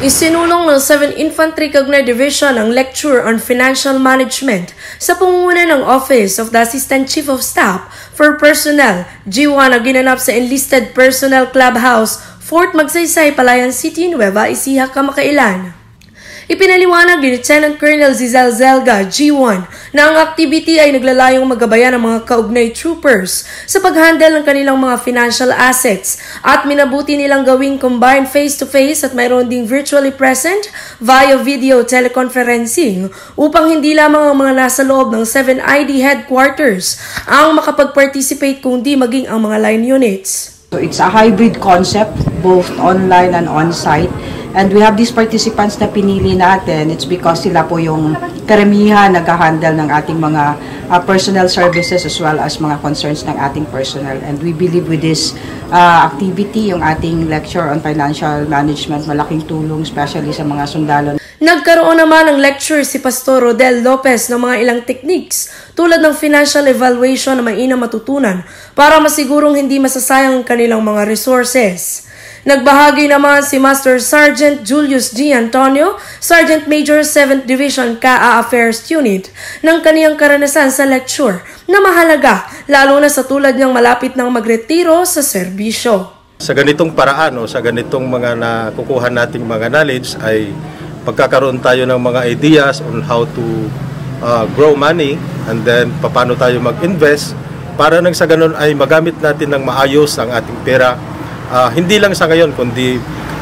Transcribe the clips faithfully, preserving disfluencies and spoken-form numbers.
Isinulong ng seventh Infantry Cagner Division ang Lecture on Financial Management sa pangunguna ng Office of the Assistant Chief of Staff for Personnel G one na ginanap sa Enlisted Personnel Clubhouse, Fort Magsaysay, Palayan City, Nueva Ecija, kamakailan. Ipinaliwanag ni Lieutenant Colonel Zizel Zelga, G one, na ang activity ay naglalayong magabayan ng mga kaugnay troopers sa paghandle ng kanilang mga financial assets at minabuti nilang gawing combined face-to-face at mayroon ding virtually present via video teleconferencing upang hindi lamang ang mga nasa loob ng seven I D headquarters ang makapag-participate kundi maging ang mga line units. So it's a hybrid concept, both online and on-site. And we have these participants na pinili natin. It's because sila po yung karamihan nag-handle ng ating mga uh, personnel services as well as mga concerns ng ating personnel. And we believe with this uh, activity, yung ating lecture on financial management, malaking tulong, especially sa mga sundalo. Nagkaroon naman ng lecture si Pastor Rodel Lopez ng mga ilang techniques tulad ng financial evaluation na mainam matutunan para masigurong hindi masasayang ang kanilang mga resources. Nagbahagi naman si Master Sergeant Julius G. Antonio, Sergeant Major seventh Division K A Affairs Unit, ng kaniyang karanasan sa lecture na mahalaga lalo na sa tulad niyang malapit ng magretiro sa serbisyo. Sa ganitong paraan o sa ganitong mga nakukuha nating mga knowledge ay pagkakaroon tayo ng mga ideas on how to uh, grow money and then paano tayo mag-invest para nang sa ganun ay magamit natin ng maayos ang ating pera. Uh, hindi lang sa ngayon, kundi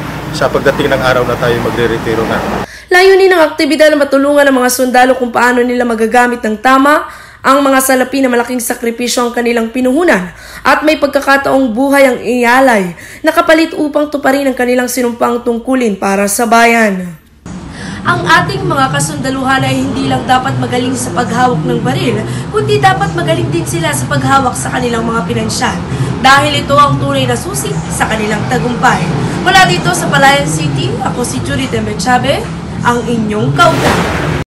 sa pagdating ng araw na tayo magre-retiro na. Layunin ng aktibidad na matulungan ng mga sundalo kung paano nila magagamit ng tama ang mga salapi na malaking sakripisyo ang kanilang pinuhunan at may pagkakataong buhay ang ialay na kapalit upang tuparin ang kanilang sinumpang tungkulin para sa bayan. Ang ating mga kasundaluhan ay hindi lang dapat magaling sa paghawak ng baril, kundi dapat magaling din sila sa paghawak sa kanilang mga pinansyal. Dahil ito ang tunay na susi sa kanilang tagumpay. Mula dito sa Palayan City, ako si Judy Tembechabe, ang inyong kaugnay.